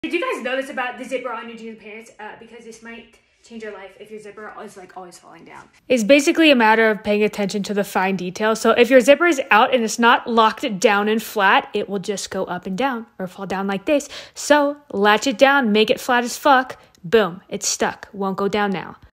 Did you guys notice about the zipper on your jeans pants? Because this might change your life if your zipper is like always falling down. It's basically a matter of paying attention to the fine details. So if your zipper is out and it's not locked down and flat, it will just go up and down or fall down like this. So latch it down, make it flat as fuck. Boom, it's stuck. Won't go down now.